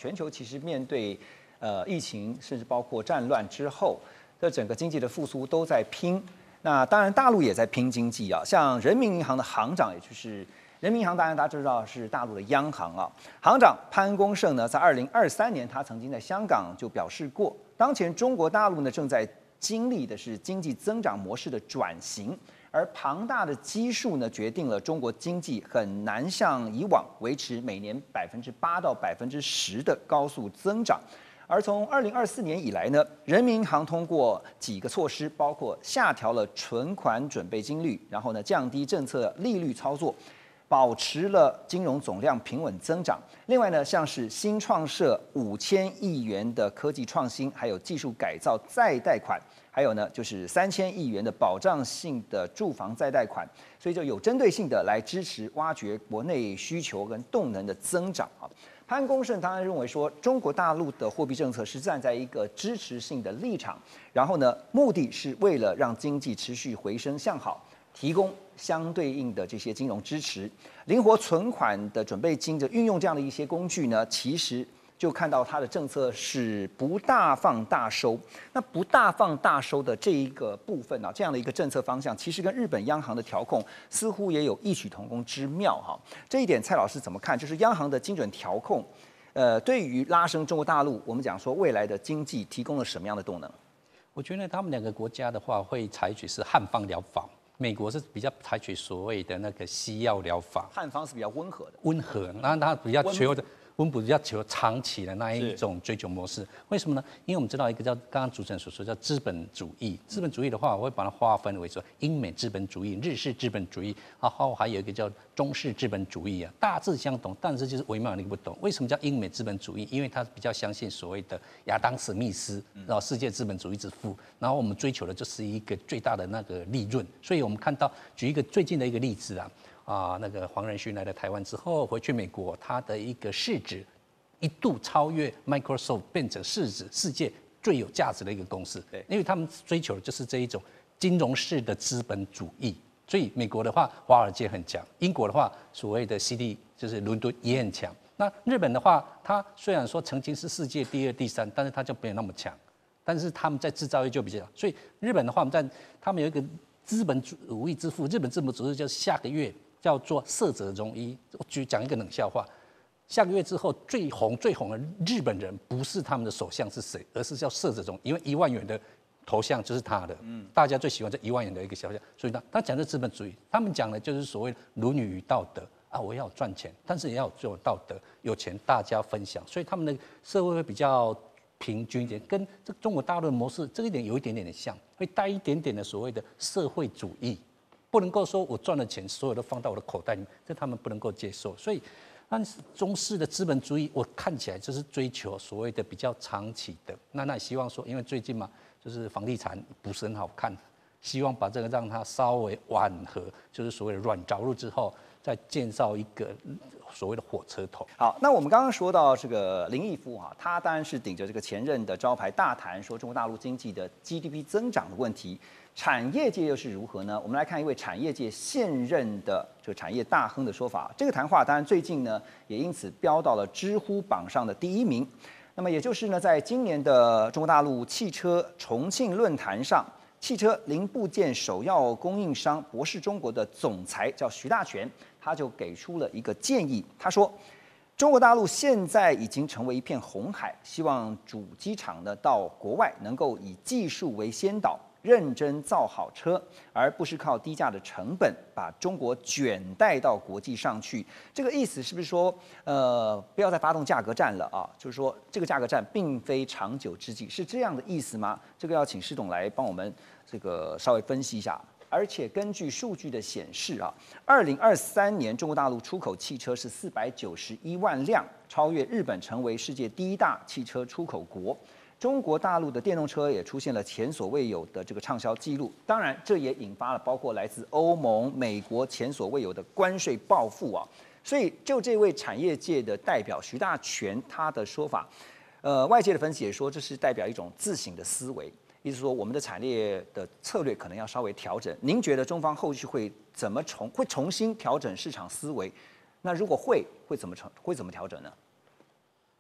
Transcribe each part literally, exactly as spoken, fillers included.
全球其实面对呃疫情，甚至包括战乱之后，这整个经济的复苏都在拼。那当然，大陆也在拼经济啊，像人民银行的行长，也就是人民银行，当然大家知道是大陆的央行啊，行长潘功胜呢，在二零二三年，他曾经在香港就表示过，当前中国大陆呢正在经历的是经济增长模式的转型。而庞大的基数呢，决定了中国经济很难像以往维持每年百分之八到百分之十的高速增长。而从二零二四年以来呢，人民银行通过几个措施，包括下调了存款准备金率，然后呢降低政策利率操作，保持了金融总量平稳增长。另外呢，像是新创设五千亿元的科技创新，还有技术改造再贷款。还有呢，就是三千亿元的保障性的住房再贷款，所以就有针对性的来支持挖掘国内需求跟动能的增长啊。潘功胜当然认为说，中国大陆的货币政策是站在一个支持性的立场，然后呢，目的是为了让经济持续回升向好，提供相对应的这些金融支持，灵活存款的准备金的运用这样的一些工具呢，其实。就看到它的政策是不大放大收，那不大放大收的这一个部分啊，这样的一个政策方向，其实跟日本央行的调控似乎也有异曲同工之妙哈。这一点蔡老师怎么看？就是央行的精准调控，呃，对于拉升中国大陆，我们讲说未来的经济提供了什么样的动能？ 我觉得他们两个国家的话，会采取是汉方疗法。美国是比较采取所谓的那个西药疗法， 汉方是比较温和的， 温和，那它比较求的。温补比较求长期的那一种追求模式，为什么呢？因为我们知道一个叫刚刚主持人所说叫资本主义。资本主义的话，我会把它划分为说英美资本主义、日式资本主义，然后还有一个叫中式资本主义啊，大致相同，但是就是微妙的一个不同。为什么叫英美资本主义？因为它比较相信所谓的亚当·史密斯，然后世界资本主义之父，然后我们追求的就是一个最大的那个利润。所以我们看到，举一个最近的一个例子啊。啊，那个黄仁勋来了台湾之后，回去美国，他的一个市值一度超越 Microsoft， 变成市值世界最有价值的一个公司。对，因为他们追求的就是这一种金融式的资本主义。所以美国的话，华尔街很强；英国的话，所谓的 C D 就是伦敦也很强。那日本的话，它虽然说曾经是世界第二、第三，但是它就没有那么强。但是他们在制造业就比较，所以日本的话，我们在他们有一个资本主义之父，日本资本主义就是下个月。叫做歙泽荣一，我举讲一个冷笑话。下个月之后最红最红的日本人不是他们的首相是谁，而是叫歙泽荣，因为一万元的头像就是他的，嗯，大家最喜欢这一万元的一个肖像，所以他他讲的资本主义，他们讲的就是所谓《论语》与道德啊，我要赚钱，但是也要有道德，有钱大家分享，所以他们的社会会比较平均一点，跟这中国大陆的模式这一点有一点点的像，会带一点点的所谓的社会主义。不能够说我赚了钱，所有都放到我的口袋里面，这他们不能够接受。所以，但是中式的资本主义，我看起来就是追求所谓的比较长期的。那那希望说，因为最近嘛，就是房地产不是很好看，希望把这个让它稍微缓和，就是所谓的软着陆之后，再建造一个所谓的火车头。 好，那我们刚刚说到这个林毅夫哈，他当然是顶着这个前任的招牌大谈，说中国大陆经济的 G D P 增长的问题。产业界又是如何呢？我们来看一位产业界现任的这个产业大亨的说法。这个谈话当然最近呢，也因此飙到了知乎榜上的第一名。那么也就是呢，在今年的中国大陆汽车重庆论坛上，汽车零部件首要供应商博世中国的总裁叫徐大全，他就给出了一个建议。他说，中国大陆现在已经成为一片红海，希望主机厂呢到国外能够以技术为先导。认真造好车，而不是靠低价的成本把中国卷带到国际上去。这个意思是不是说，呃，不要再发动价格战了啊？就是说，这个价格战并非长久之计，是这样的意思吗？这个要请施董来帮我们这个稍微分析一下。而且根据数据的显示啊，二零二三年中国大陆出口汽车是四百九十一万辆，超越日本，成为世界第一大汽车出口国。中国大陆的电动车也出现了前所未有的这个畅销记录，当然这也引发了包括来自欧盟、美国前所未有的关税报复啊。所以就这位产业界的代表徐大全他的说法，呃，外界的分析也说这是代表一种自省的思维，意思说我们的产业的策略可能要稍微调整。您觉得中方后续会怎么重会重新调整市场思维？那如果会会怎么重会怎么调整呢？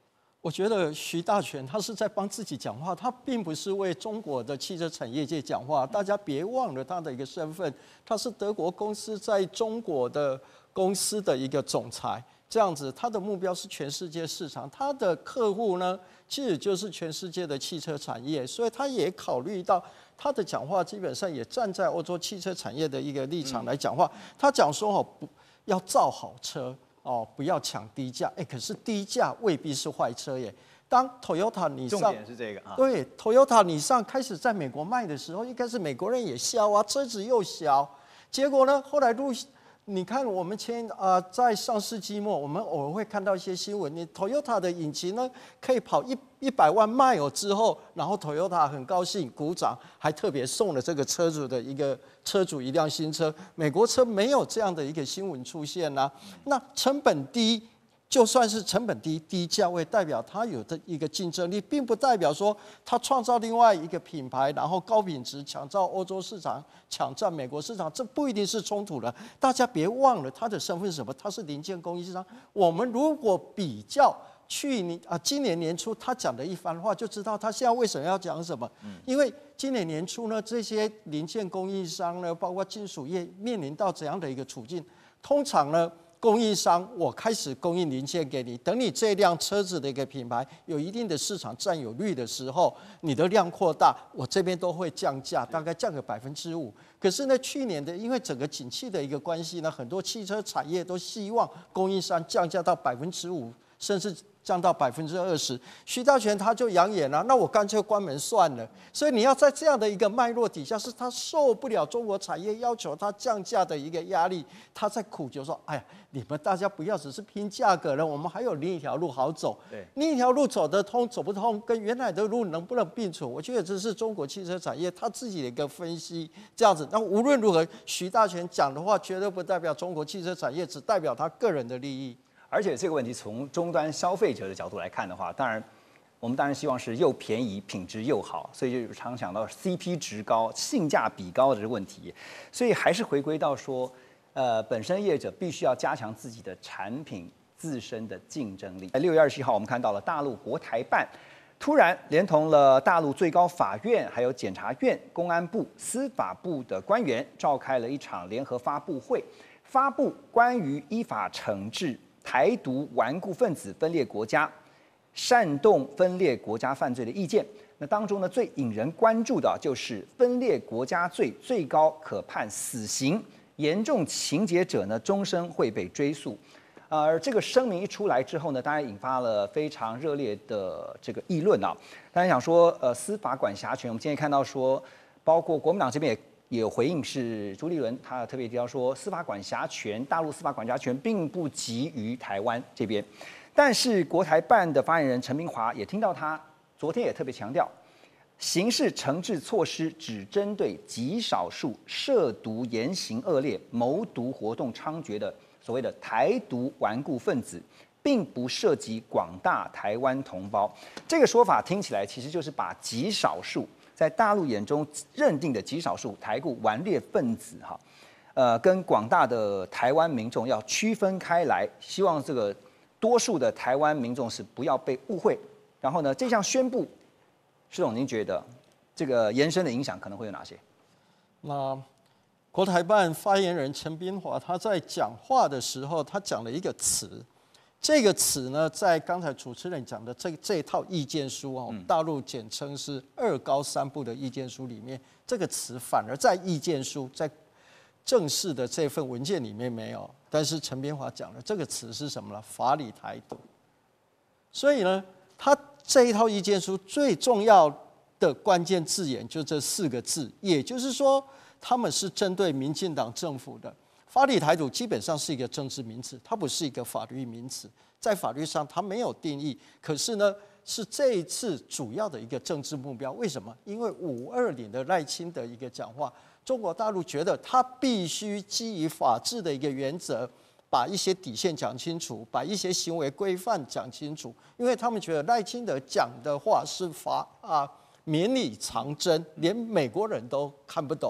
我觉得徐大全他是在帮自己讲话，他并不是为中国的汽车产业界讲话。大家别忘了他的一个身份，他是德国公司在中国的公司的一个总裁。这样子，他的目标是全世界市场，他的客户呢，其实就是全世界的汽车产业，所以他也考虑到他的讲话，基本上也站在欧洲汽车产业的一个立场来讲话。他讲说哦，不要造好车哦，不要抢低价。哎，可是低价未必是坏车耶。当 Toyota 你上， 重点是这个啊， 对 Toyota 你上开始在美国卖的时候，一开始美国人也笑啊，车子又小，结果呢，后来陆续。你看，我们前啊、呃，在上世纪末，我们偶尔会看到一些新闻，你 Toyota 的引擎呢，可以跑一一百万 mile 之后，然后 Toyota 很高兴，鼓掌，还特别送了这个车主的一个车主一辆新车。美国车没有这样的一个新闻出现呐、啊，那成本低。就算是成本低、低价位，代表它有的一个竞争力，并不代表说它创造另外一个品牌，然后高品质抢占欧洲市场、抢占美国市场，这不一定是冲突的。大家别忘了它的身份是什么？它是零件供应商。我们如果比较去年啊，今年年初他讲的一番话，就知道他现在为什么要讲什么。因为今年年初呢，这些零件供应商呢，包括金属业面临到怎样的一个处境？通常呢。供应商，我开始供应零件给你，等你这辆车子的一个品牌有一定的市场占有率的时候，你的量扩大，我这边都会降价，大概降个百分之五。可是呢，去年的因为整个景气的一个关系呢，很多汽车产业都希望供应商降价到百分之五，甚至降到百分之二十。徐大全他就扬言了，那我干脆关门算了。所以你要在这样的一个脉络底下，是他受不了中国产业要求他降价的一个压力，他在苦求说，哎呀。你们大家不要只是拼价格了，我们还有另一条路好走。 对， 另一条路走得通，走不通，跟原来的路能不能并存？我觉得这是中国汽车产业他自己的一个分析。这样子，那无论如何，徐大全讲的话，绝对不代表中国汽车产业，只代表他个人的利益。 而且这个问题从终端消费者的角度来看的话，当然，我们当然希望是又便宜、品质又好，所以就常想到 C P 值高、性价比高的这个问题。所以还是回归到说。呃，本身业者必须要加强自己的产品自身的竞争力。在六月二十一号，我们看到了大陆国台办突然连同了大陆最高法院、还有检察院、公安部、司法部的官员，召开了一场联合发布会，发布关于依法惩治台独顽固分子分裂国家、煽动分裂国家犯罪的意见。那当中呢，最引人关注的就是分裂国家罪最高可判死刑。严重情节者呢，终身会被追诉。而这个声明一出来之后呢，当然引发了非常热烈的这个议论啊。当然想说，呃，司法管辖权，我们今天看到说，包括国民党这边也也有回应，是朱立伦他特别提到说，司法管辖权，大陆司法管辖权并不及于台湾这边。但是国台办的发言人陈明华也听到他昨天也特别强调。刑事惩治措施只针对极少数涉毒言行恶劣、谋独活动猖獗的所谓的台独顽固分子，并不涉及广大台湾同胞。这个说法听起来其实就是把极少数在大陆眼中认定的极少数台独顽劣分子，哈，呃，跟广大的台湾民众要区分开来，希望这个多数的台湾民众是不要被误会。然后呢，这项宣布。施总，您觉得这个延伸的影响可能会有哪些？ 那国台办发言人陈斌华他在讲话的时候，他讲了一个词，这个词呢，在刚才主持人讲的这这一套意见书哦，大陆简称是二高三部的意见书里面，这个词反而在意见书在正式的这份文件里面没有。但是陈斌华讲了这个词是什么呢？法理台独。所以呢，他。这一套意见书最重要的关键字眼就这四个字，也就是说，他们是针对民进党政府的。法理台独基本上是一个政治名词，它不是一个法律名词，在法律上它没有定义。可是呢，是这一次主要的一个政治目标。为什么？因为五二零的赖清德一个讲话，中国大陆觉得他必须基于法治的一个原则。把一些底线讲清楚，把一些行为规范讲清楚，因为他们觉得赖清德讲的话是法啊绵里藏针，连美国人都看不懂，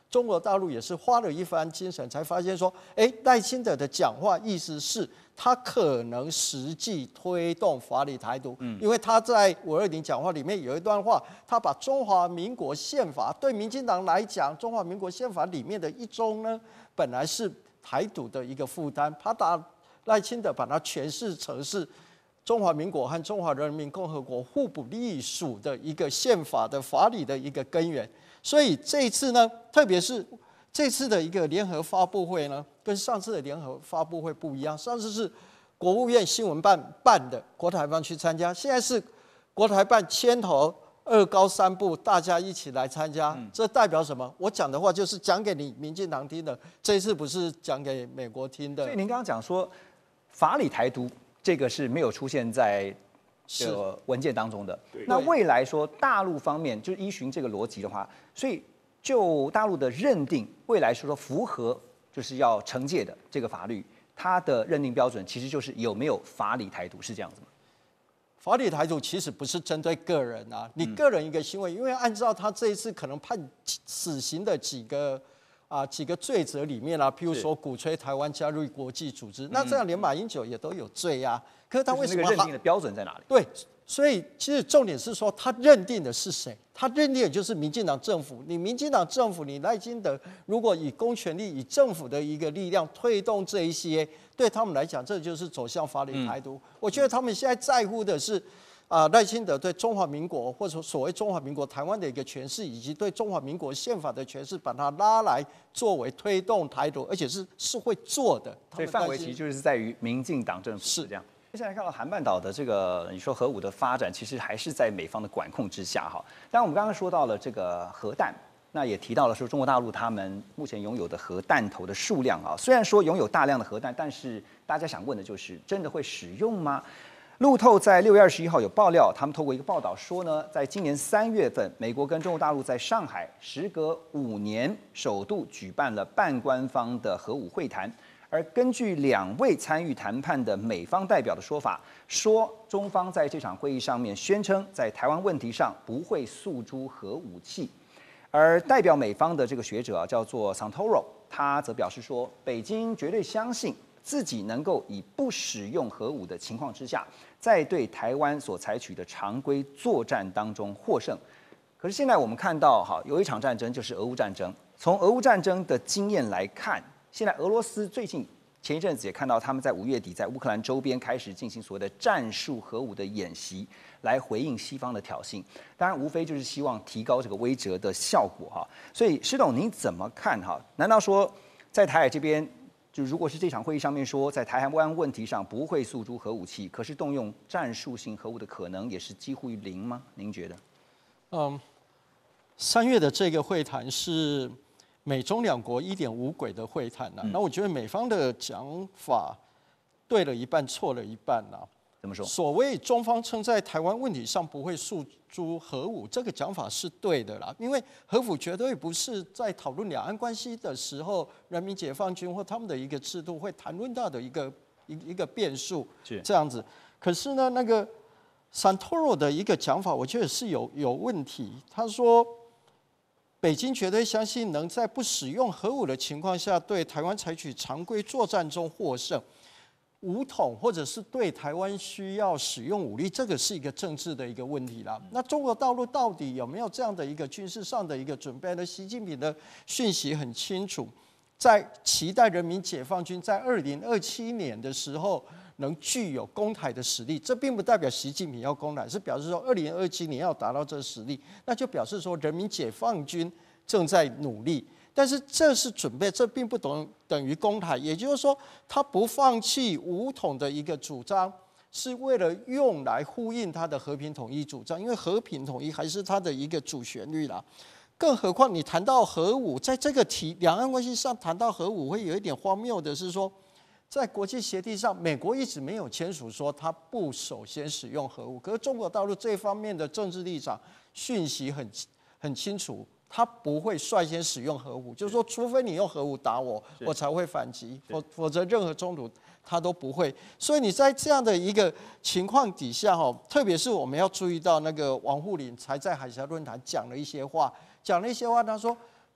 中国大陆也是花了一番精神，才发现说，哎，赖清德的讲话意思是他可能实际推动法理台独，嗯，因为他在五二零讲话里面有一段话，他把中华民国宪法对民进党来讲，中华民国宪法里面的一中呢，本来是台独的一个负担，他打赖清德把它诠释成是中华民国和中华人民共和国互不隶属的一个宪法的法理的一个根源。所以这一次呢，特别是这次的一个联合发布会呢，跟上次的联合发布会不一样。上次是国务院新闻办办的，国台办去参加；现在是国台办牵头二高三部，大家一起来参加。这代表什么？我讲的话就是讲给你民进党听的，这一次不是讲给美国听的。 所以您刚刚讲说法理台独，这个是没有出现在这个文件当中的。那未来说大陆方面，就依循这个逻辑的话，所以就大陆的认定，未来说说符合就是要惩戒的这个法律，它的认定标准其实就是有没有法理台独，是这样子吗？ 法理台独其实不是针对个人啊，你个人一个行为，因为按照他这一次可能判死刑的几个啊几个罪责里面啊，譬如说鼓吹台湾加入国际组织，那这样连马英九也都有罪啊。可是他为什么认定的标准在哪里？ 对，所以其实重点是说他认定的是谁？他认定的就是民进党政府。你民进党政府，你赖清德如果以公权力、以政府的一个力量推动这一些，对他们来讲，这就是走向法理台独。嗯、我觉得他们现在在乎的是。啊，赖清德对中华民国或者所谓中华民国台湾的一个诠释，以及对中华民国宪法的诠释，把它拉来作为推动台独，而且是是会做的。 所以范围其实就是在于民进党政府是这样。接下来看到韩半岛的这个，你说核武的发展，其实还是在美方的管控之下哈。当然，我们刚刚说到了这个核弹，那也提到了说中国大陆他们目前拥有的核弹头的数量啊，虽然说拥有大量的核弹，但是大家想问的就是，真的会使用吗？路透在六月二十一号有爆料，他们透过一个报道说呢，在今年三月份，美国跟中国大陆在上海时隔五年首度举办了半官方的核武会谈。而根据两位参与谈判的美方代表的说法，说中方在这场会议上面宣称，在台湾问题上不会诉诸核武器。而代表美方的这个学者啊，叫做 Santoro， 他则表示说，北京绝对相信自己能够以不使用核武的情况之下，在对台湾所采取的常规作战当中获胜。可是现在我们看到，哈，有一场战争就是俄乌战争。从俄乌战争的经验来看，现在俄罗斯最近前一阵子也看到他们在五月底在乌克兰周边开始进行所谓的战术核武的演习，来回应西方的挑衅。当然，无非就是希望提高这个威慑的效果哈。所以，施董您怎么看哈？难道说在台海这边？就如果是这场会议上面说，在台湾问题上不会诉诸核武器，可是动用战术性核武的可能也是几乎于零吗？您觉得？ 嗯，三月的这个会谈是美中两国一点五轨的会谈呐、啊。那、嗯、我觉得美方的讲法对了一半，错了一半呐、啊。 怎么说？ 所谓中方称在台湾问题上不会诉诸核武，这个讲法是对的啦。因为核武绝对不是在讨论两岸关系的时候，人民解放军或他们的一个制度会谈论到的一个一一个变数，是这样子。可是呢，那个 Santoro 的一个讲法，我觉得是有有问题。他说，北京绝对相信能在不使用核武的情况下，对台湾采取常规作战中获胜。武统或者是对台湾需要使用武力，这个是一个政治的一个问题啦。那中国大陆到底有没有这样的一个军事上的一个准备呢？习近平的讯息很清楚，在期待人民解放军在二零二七年的时候能具有攻台的实力。这并不代表习近平要攻台，是表示说二零二七年要达到这个实力，那就表示说人民解放军正在努力。但是这是准备，这并不等等于攻台，也就是说，他不放弃武统的一个主张，是为了用来呼应他的和平统一主张，因为和平统一还是他的一个主旋律啦。更何况你谈到核武，在这个题两岸关系上谈到核武，会有一点荒谬的是说，在国际协定上，美国一直没有签署说他不首先使用核武，可是中国大陆这方面的政治立场讯息很很清楚。他不会率先使用核武，就是说，除非你用核武打我，我才会反击，否否则任何冲突他都不会。所以你在这样的一个情况底下，哈，特别是我们要注意到那个王沪宁才在海峡论坛讲了一些话，讲了一些话，他说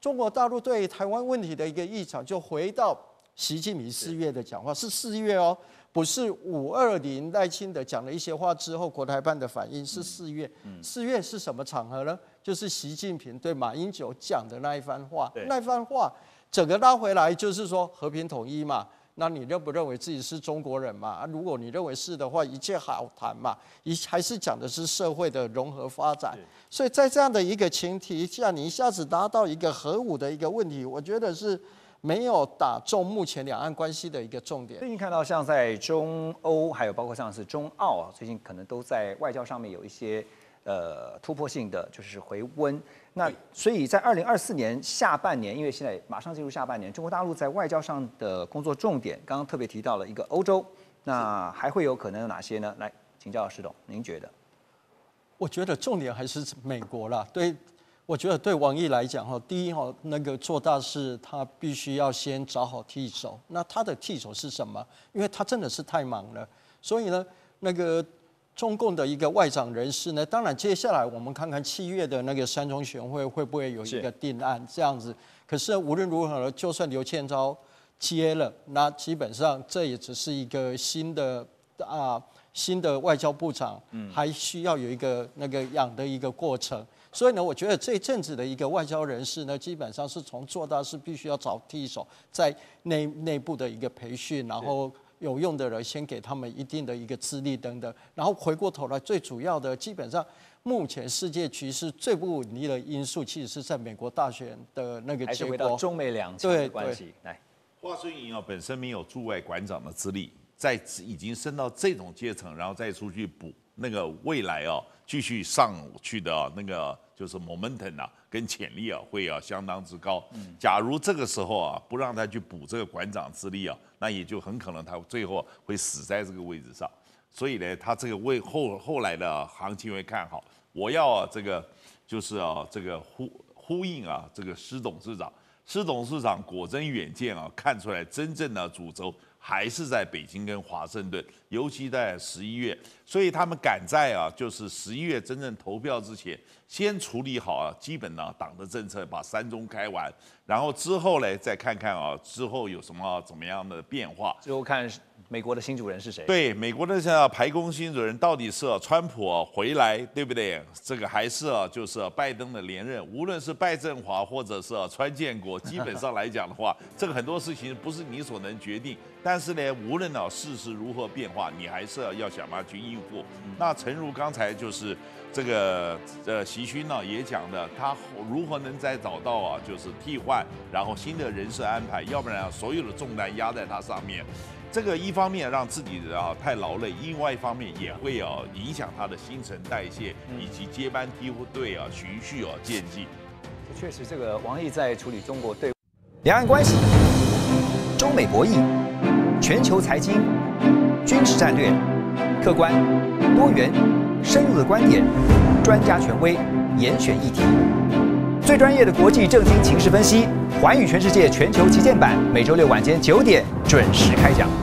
中国大陆对台湾问题的一个立场，就回到习近平四月的讲话，是四月哦，不是五二零赖清德讲了一些话之后，国台办的反应是四月。四月是什么场合呢？就是习近平对马英九讲的那一番话，那一番话整个拉回来就是说和平统一嘛。那你认不认为自己是中国人嘛？啊，如果你认为是的话，一切好谈嘛。一还是讲的是社会的融合发展。所以在这样的一个前提下，你一下子达到一个核武的一个问题，我觉得是没有打中目前两岸关系的一个重点。 最近看到像在中欧，还有包括像是中澳啊，最近可能都在外交上面有一些呃突破性的就是回温。那所以在二零二四年下半年，因为现在马上进入下半年，中国大陆在外交上的工作重点，刚刚特别提到了一个欧洲，那还会有可能有哪些呢？来请教施董，您觉得？ 我觉得重点还是美国啦。对，我觉得对王毅来讲哈，第一哈，那个做大事他必须要先找好替手。那他的替手是什么？因为他真的是太忙了，所以呢，那个。中共的一个外长人士呢，当然接下来我们看看七月的那个三中全会会不会有一个定案这样子。可是无论如何呢，就算刘建超接了，那基本上这也只是一个新的啊新的外交部长，还需要有一个那个养的一个过程。所以呢，我觉得这一阵子的一个外交人士呢，基本上是从做大事必须要找替手，在内内部的一个培训，然后。有用的人先给他们一定的一个资历等等，然后回过头来，最主要的基本上目前世界局势最不稳定的因素，其实是在美国大选的那个结果。 还是回到中美两强的关系。来， 华春莹啊，本身没有驻外馆长的资历，在已经升到这种阶层，然后再出去补那个未来啊，继续上去的、啊、那个就是 momentum 啊，跟潜力啊，会啊相当之高。假如这个时候啊，不让他去补这个馆长资历啊，那也就很可能他最后会死在这个位置上。所以呢，他这个为后后来的行情会看好。我要啊，这个就是啊，这个呼呼应啊，这个施董事长，施董事长果真远见啊，看出来真正的主轴还是在北京跟华盛顿，尤其在十一月，所以他们赶在啊，就是十一月真正投票之前，先处理好啊，基本呢党的政策，把三中开完，然后之后呢，再看看啊，之后有什么怎么样的变化， 最后看美国的新主人是谁？ 对，美国的像排宫新主人到底是、啊、川普、啊、回来，对不对？这个还是啊，就是、啊、拜登的连任，无论是拜振华或者是、啊、川建国，基本上来讲的话，这个很多事情不是你所能决定。但是呢，无论啊世事如何变化，你还是、啊、要想办法去应付。那诚如刚才就是这个呃习勋呢、啊、也讲的，他如何能再找到啊，就是替换，然后新的人事安排，要不然、啊、所有的重担压在他上面。这个一方面让自己啊太劳累，另外一方面也会啊影响他的新陈代谢以及接班梯队啊循序啊渐进。 确实，这个王毅在处理中国对两岸关系、中美博弈、全球财经、军事战略，客观、多元、深入的观点，专家权威，严选议题，最专业的国际政经情势分析。寰宇全世界全球旗舰版，每周六晚间九点准时开讲。